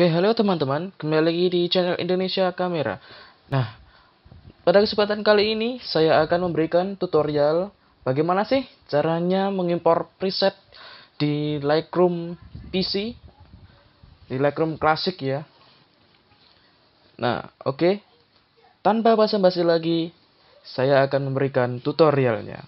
Oke, halo teman-teman, kembali lagi di channel Indonesia Kamera. Nah, pada kesempatan kali ini saya akan memberikan tutorial bagaimana sih caranya mengimpor preset di Lightroom PC, di Lightroom klasik ya. Nah, oke, tanpa basa-basi lagi, saya akan memberikan tutorialnya.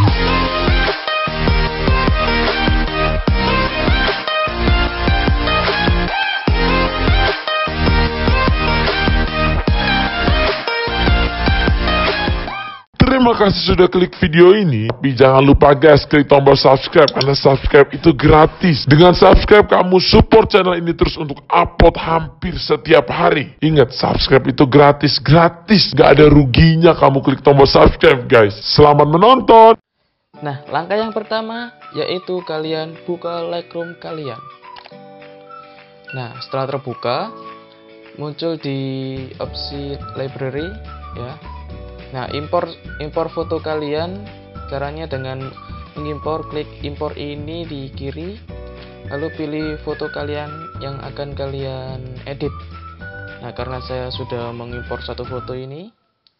Terima kasih sudah klik video ini. Tapi jangan lupa guys, klik tombol subscribe karena subscribe itu gratis. Dengan subscribe kamu support channel ini terus untuk upload hampir setiap hari. Ingat, subscribe itu gratis, gak ada ruginya kamu klik tombol subscribe guys. Selamat menonton. Nah, langkah yang pertama yaitu kalian buka Lightroom kalian. Nah, setelah terbuka, muncul di opsi library ya. Nah, impor foto kalian, caranya dengan mengimpor, klik impor ini di kiri, lalu pilih foto kalian yang akan kalian edit. Nah, karena saya sudah mengimpor satu foto ini,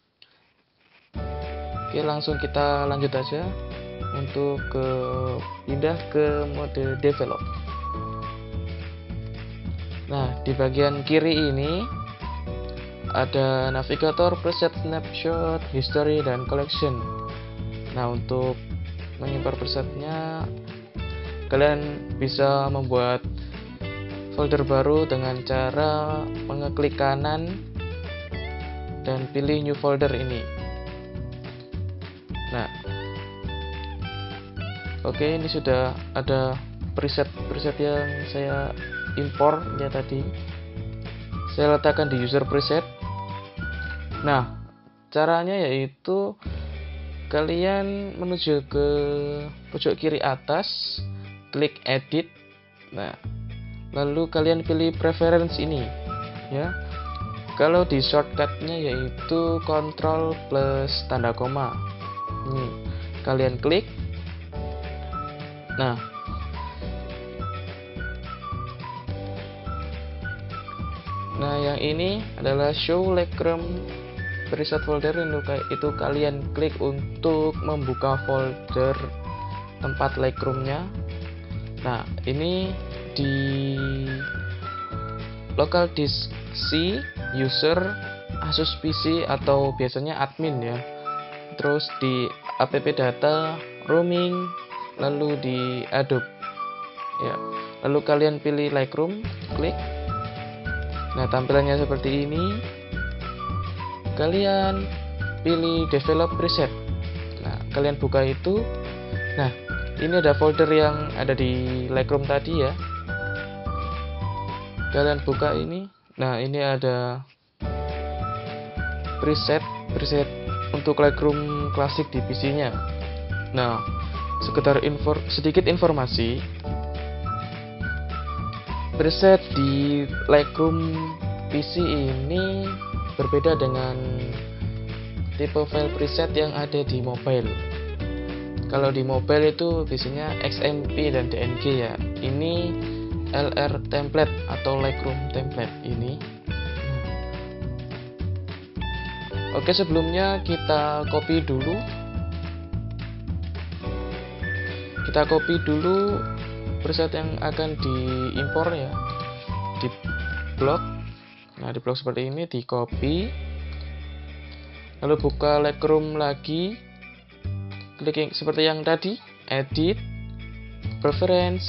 oke, langsung kita lanjut aja untuk pindah ke mode develop. Nah, di bagian kiri ini ada navigator, preset, snapshot, history, dan collection. Nah, untuk mengimpor presetnya, kalian bisa membuat folder baru dengan cara mengeklik kanan dan pilih new folder ini. Nah, oke, ini sudah ada preset yang saya impor ya tadi. Saya letakkan di user preset. Nah, caranya yaitu kalian menuju ke pojok kiri atas, klik edit. Nah, lalu kalian pilih preference ini ya. Kalau di shortcutnya yaitu Ctrl plus tanda koma. Ini kalian klik. Nah, yang ini adalah show Lightroom preset folder. Itu kalian klik untuk membuka folder tempat Lightroom-nya. Nah, ini di local disk C, user, Asus PC atau biasanya admin ya. Terus di app data, roaming, lalu di Adobe. Ya, lalu kalian pilih Lightroom, klik. Nah, tampilannya seperti ini. Kalian pilih develop preset. Nah, kalian buka itu. Nah, ini ada folder yang ada di Lightroom tadi ya. Kalian buka ini. Nah, ini ada preset untuk Lightroom klasik di PC-nya. Nah, sekedar sedikit informasi. Preset di Lightroom PC ini berbeda dengan tipe file preset yang ada di mobile. Kalau di mobile itu biasanya XMP dan DNG ya. Ini LR template atau Lightroom template ini. Oke, sebelumnya kita copy dulu. Kita copy dulu preset yang akan diimpor ya di blok. Nah, di blok seperti ini di copy, lalu buka Lightroom lagi, klik seperti yang tadi, edit, preference,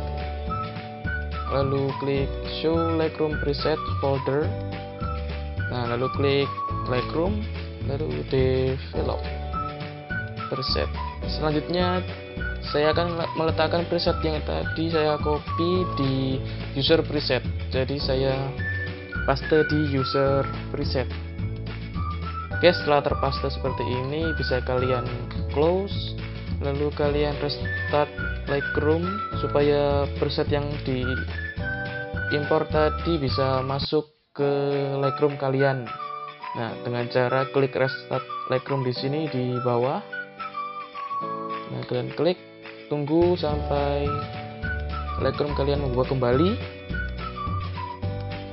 lalu klik show Lightroom preset folder. Nah, lalu klik Lightroom, lalu develop preset. Selanjutnya saya akan meletakkan preset yang tadi saya copy di user preset. Jadi saya paste di user preset. Oke, setelah terpaste seperti ini, bisa kalian close, lalu kalian restart Lightroom supaya preset yang diimpor tadi bisa masuk ke Lightroom kalian. Nah, dengan cara klik restart Lightroom di sini di bawah. Nah, kalian klik, tunggu sampai Lightroom kalian membuka kembali.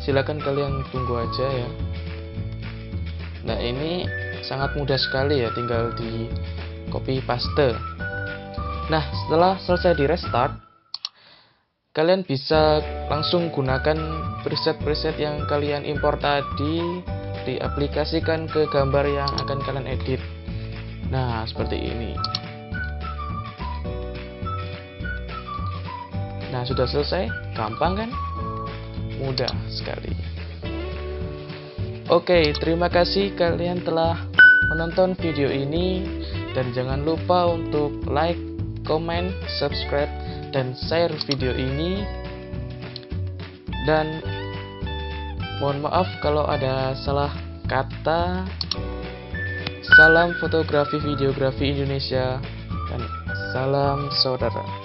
silakan kalian tunggu aja ya. Nah, ini sangat mudah sekali ya, tinggal di copy paste. Nah, setelah selesai di restart, kalian bisa langsung gunakan preset-preset yang kalian impor tadi, diaplikasikan ke gambar yang akan kalian edit. Nah, seperti ini. Nah, sudah selesai. Gampang kan? Mudah sekali. Oke, terima kasih kalian telah menonton video ini, dan jangan lupa untuk like, comment, subscribe, dan share video ini. Dan mohon maaf kalau ada salah kata. Salam fotografi videografi Indonesia, dan salam saudara.